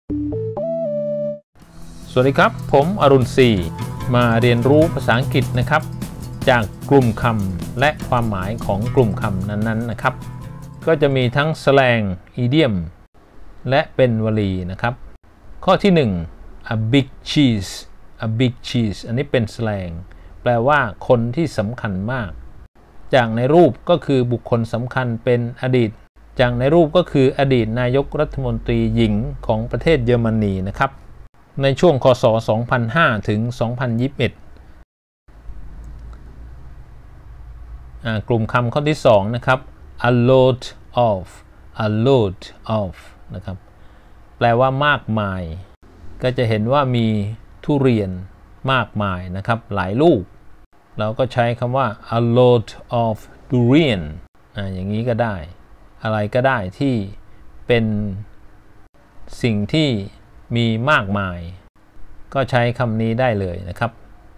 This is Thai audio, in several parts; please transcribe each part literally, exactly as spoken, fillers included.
สวัสดีครับผมอรุณศรีมาเรียนรู้ภาษาอังกฤษนะครับจากกลุ่มคำและความหมายของกลุ่มคำนั้นๆนะครับก็จะมีทั้งสแลง idiom และเป็นวลีนะครับข้อที่หนึ่ง a big cheese a big cheese อันนี้เป็นสแลงแปลว่าคนที่สำคัญมากจากในรูปก็คือบุคคลสำคัญเป็นอดีตจากในรูปก็คืออดีตนายกรัฐมนตรีหญิงของประเทศเยอรมนีนะครับในช่วงคศสองพันห้าถึงสองพันยี่สิบเอ็ดกลุ่มคำข้อที่สองนะครับ a load of a load of นะครับแปลว่ามากมายก็จะเห็นว่ามีทุเรียนมากมายนะครับหลายลูกเราก็ใช้คำว่า a load of durian อ่าอย่างนี้ก็ได้อะไรก็ได้ที่เป็นสิ่งที่มีมากมายก็ใช้คำนี้ได้เลยนะครับ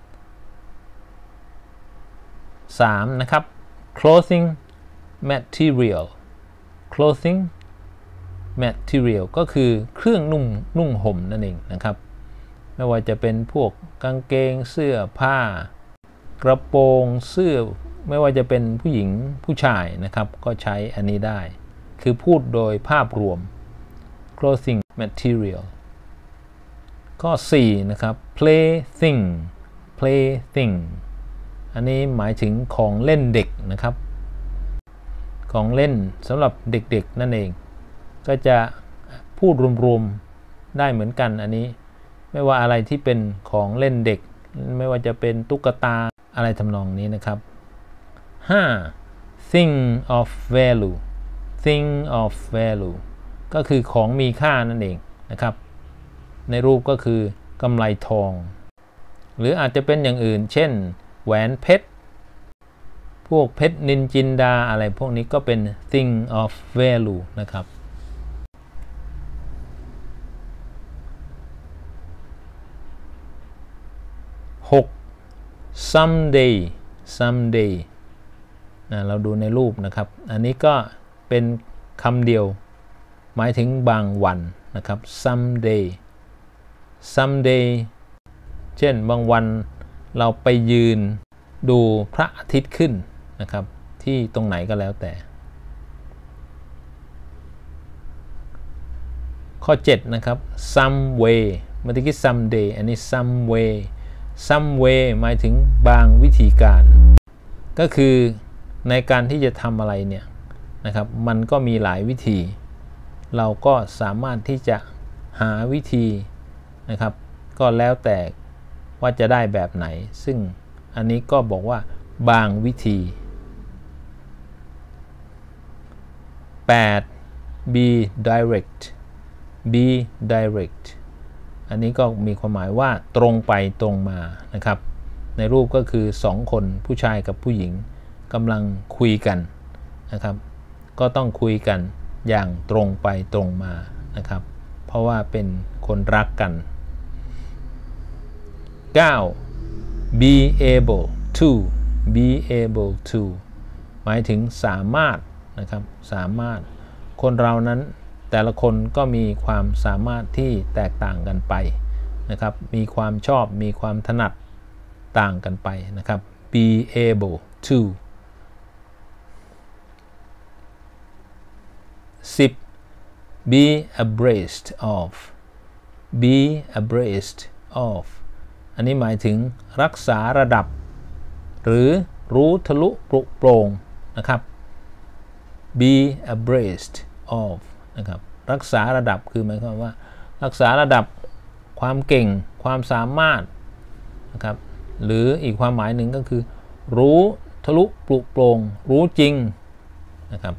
สามนะครับ clothing material clothing material ก็คือเครื่องนุ่งนุ่งห่มนั่นเองนะครับไม่ว่าจะเป็นพวกกางเกงเสื้อผ้ากระโปรงเสื้อไม่ว่าจะเป็นผู้หญิงผู้ชายนะครับก็ใช้อันนี้ได้คือพูดโดยภาพรวม clothing material ข้อสี่นะครับ plaything plaything อันนี้หมายถึงของเล่นเด็กนะครับของเล่นสำหรับเด็กๆนั่นเองก็จะพูดรวมๆได้เหมือนกันอันนี้ไม่ว่าอะไรที่เป็นของเล่นเด็กไม่ว่าจะเป็นตุ๊กตาอะไรทำนองนี้นะครับห้า thing of value thing of value ก็คือของมีค่านั่นเองนะครับในรูปก็คือกำไลทองหรืออาจจะเป็นอย่างอื่นเช่นแหวนเพชรพวกเพชรนินจินดาอะไรพวกนี้ก็เป็น thing of value นะครับหก someday someday นะเราดูในรูปนะครับอันนี้ก็เป็นคำเดียวหมายถึงบางวันนะครับ someday someday เช่นบางวันเราไปยืนดูพระอาทิตย์ขึ้นนะครับที่ตรงไหนก็แล้วแต่ข้อเจ็ดนะครับ some way เมื่อกี้ someday อันนี้ some way some way หมายถึงบางวิธีการก็คือในการที่จะทำอะไรเนี่ยนะครับมันก็มีหลายวิธีเราก็สามารถที่จะหาวิธีนะครับก็แล้วแต่ว่าจะได้แบบไหนซึ่งอันนี้ก็บอกว่าบางวิธีแปด be direct be direct อันนี้ก็มีความหมายว่าตรงไปตรงมานะครับในรูปก็คือสองคนผู้ชายกับผู้หญิงกำลังคุยกันนะครับก็ต้องคุยกันอย่างตรงไปตรงมานะครับเพราะว่าเป็นคนรักกันเก้า be able to be able to หมายถึงสามารถนะครับสามารถคนเรานั้นแต่ละคนก็มีความสามารถที่แตกต่างกันไปนะครับมีความชอบมีความถนัดต่างกันไปนะครับ be able to สิบ be abreast of be abreast of อันนี้หมายถึงรักษาระดับหรือรู้ทะลุปรุโปร่งนะครับ be abreast of นะครับรักษาระดับคือหมายความว่ารักษาระดับความเก่งความสามารถนะครับหรืออีกความหมายหนึ่งก็คือรู้ทะลุปรุโปร่งรู้จริงนะครับ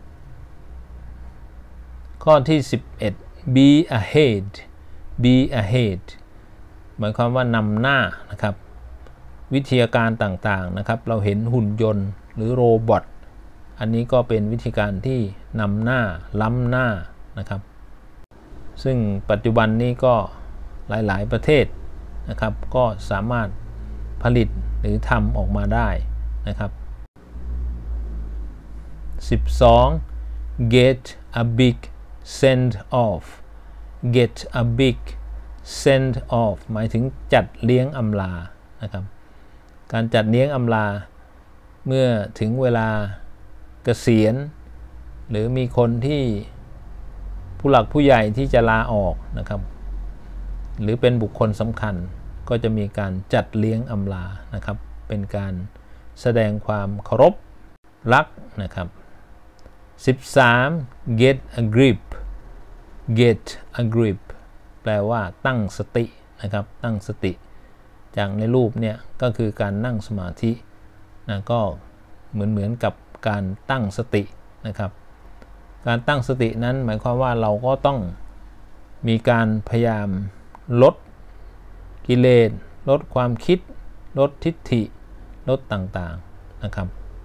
ข้อที่สิบเอ็ด be ahead be ahead หมายความว่านำหน้านะครับวิทยาการต่างๆนะครับเราเห็นหุ่นยนต์หรือโรบอทอันนี้ก็เป็นวิธีการที่นำหน้าล้ำหน้านะครับซึ่งปัจจุบันนี้ก็หลายๆประเทศนะครับก็สามารถผลิตหรือทำออกมาได้นะครับสิบสอง get a big send off get a big send off หมายถึงจัดเลี้ยงอำลานะครับการจัดเลี้ยงอำลาเมื่อถึงเวลาเกษียณหรือมีคนที่ผู้หลักผู้ใหญ่ที่จะลาออกนะครับหรือเป็นบุคคลสำคัญก็จะมีการจัดเลี้ยงอำลานะครับเป็นการแสดงความเคารพรักนะครับสิบสาม get a grip get a grip แปลว่าตั้งสตินะครับตั้งสติจากในรูปเนี่ยก็คือการนั่งสมาธินะก็เหมือนเหมือนกับการตั้งสตินะครับการตั้งสตินั้นหมายความว่าเราก็ต้องมีการพยายามลดกิเลสลดความคิดลดทิฏฐิลดต่างๆนะครับ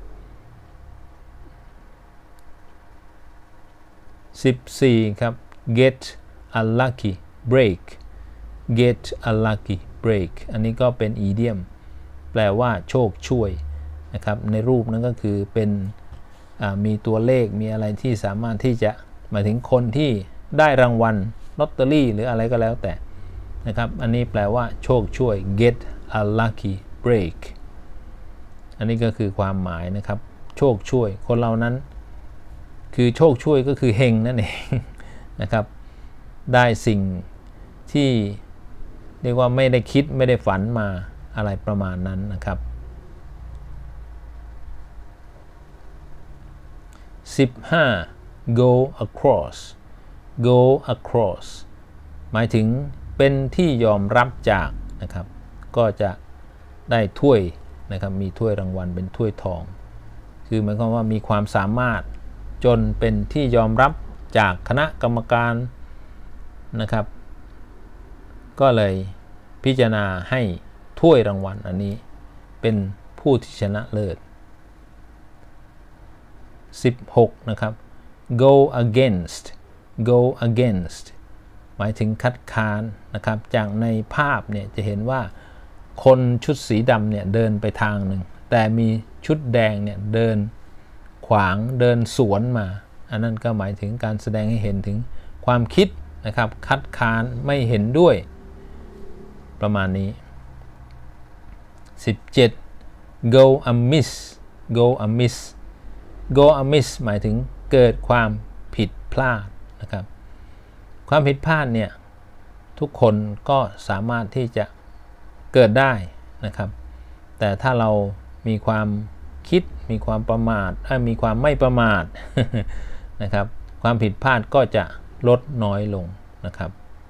สิบสี่ครับ get a lucky break get a lucky break อันนี้ก็เป็น idiom แปลว่าโชคช่วยนะครับในรูปนั้นก็คือเป็นมีตัวเลขมีอะไรที่สามารถที่จะหมายถึงคนที่ได้รางวัลลอตเตอรี่หรืออะไรก็แล้วแต่นะครับอันนี้แปลว่าโชคช่วย get a lucky break อันนี้ก็คือความหมายนะครับโชคช่วยคนเรานั้นคือโชคช่วยก็คือเฮงนั่นเองนะครับได้สิ่งที่เรียกว่าไม่ได้คิดไม่ได้ฝันมาอะไรประมาณนั้นนะครับสิบห้า go across go across หมายถึงเป็นที่ยอมรับจากนะครับก็จะได้ถ้วยนะครับมีถ้วยรางวัลเป็นถ้วยทองคือหมายความว่ามีความสามารถจนเป็นที่ยอมรับจากคณะกรรมการนะครับก็เลยพิจารณาให้ถ้วยรางวัลอันนี้เป็นผู้ที่ชนะเลิศสิบหกนะครับ go against go against หมายถึงคัดค้านนะครับจากในภาพเนี่ยจะเห็นว่าคนชุดสีดำเนี่ยเดินไปทางหนึ่งแต่มีชุดแดงเนี่ยเดินขวางเดินสวนมาอันนั้นก็หมายถึงการแสดงให้เห็นถึงความคิดนะครับคัดค้านไม่เห็นด้วยประมาณนี้สิบเจ็ด go amiss go amiss go amiss หมายถึงเกิดความผิดพลาดนะครับความผิดพลาดเนี่ยทุกคนก็สามารถที่จะเกิดได้นะครับแต่ถ้าเรามีความคิดมีความประมาทมีความไม่ประมาท นะครับความผิดพลาดก็จะลดน้อยลงนะครับ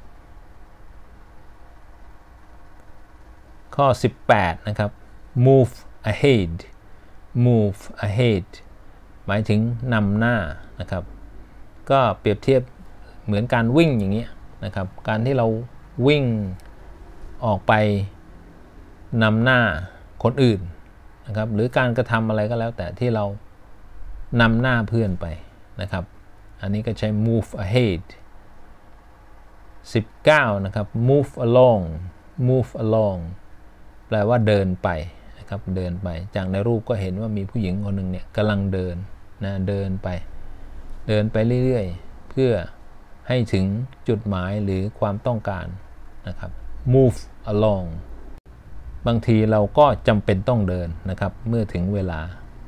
ข้อสิบแปดนะครับ move ahead move ahead หมายถึงนำหน้านะครับก็เปรียบเทียบเหมือนการวิ่งอย่างนี้นะครับการที่เราวิ่งออกไปนำหน้าคนอื่นนะครับหรือการกระทำอะไรก็แล้วแต่ที่เรานำหน้าเพื่อนไปนะครับอันนี้ก็ใช้ move ahead สิบเก้านะครับ move along move along แปลว่าเดินไปนะครับเดินไปจากในรูปก็เห็นว่ามีผู้หญิงคนหนึ่งเนี่ยกำลังเดินนะเดินไปเดินไปเรื่อยๆเพื่อให้ถึงจุดหมายหรือความต้องการนะครับ move along บางทีเราก็จำเป็นต้องเดินนะครับเมื่อถึงเวลา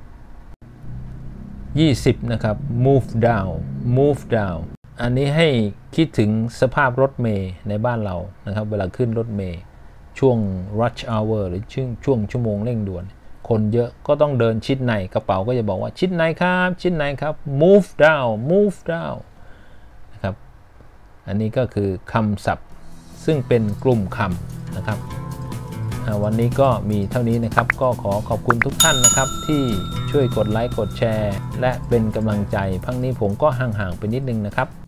ยี่สิบนะครับ move down move down อันนี้ให้คิดถึงสภาพรถเมล์ในบ้านเรานะครับเวลาขึ้นรถเมล์ช่วง rush hour หรือช่วงช่วงชั่วโมงเร่งด่วนคนเยอะก็ต้องเดินชิดในกระเป๋าก็จะบอกว่าชิดในครับชิดในครับ move down move down นะครับอันนี้ก็คือคำศัพท์ซึ่งเป็นกลุ่มคำนะครับวันนี้ก็มีเท่านี้นะครับก็ขอขอบคุณทุกท่านนะครับที่ช่วยกดไลค์กดแชร์และเป็นกำลังใจพังนี้ผมก็ห่างๆไปนิดนึงนะครับ